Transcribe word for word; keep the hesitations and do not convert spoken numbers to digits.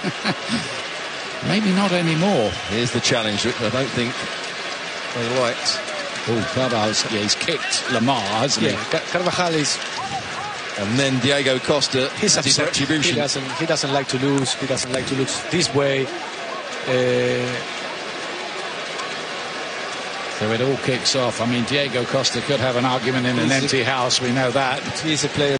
Maybe not anymore. Here's the challenge that I don't think they liked. Oh, Carvalho's, yeah, he's kicked Lamar, hasn't yeah, he? Carvajal is. And then Diego Costa He's has his upset. retribution. He doesn't. He doesn't like to lose. He doesn't like to lose this way. Uh, So it all kicks off. I mean, Diego Costa could have an argument in an empty house. We know that. he's a player.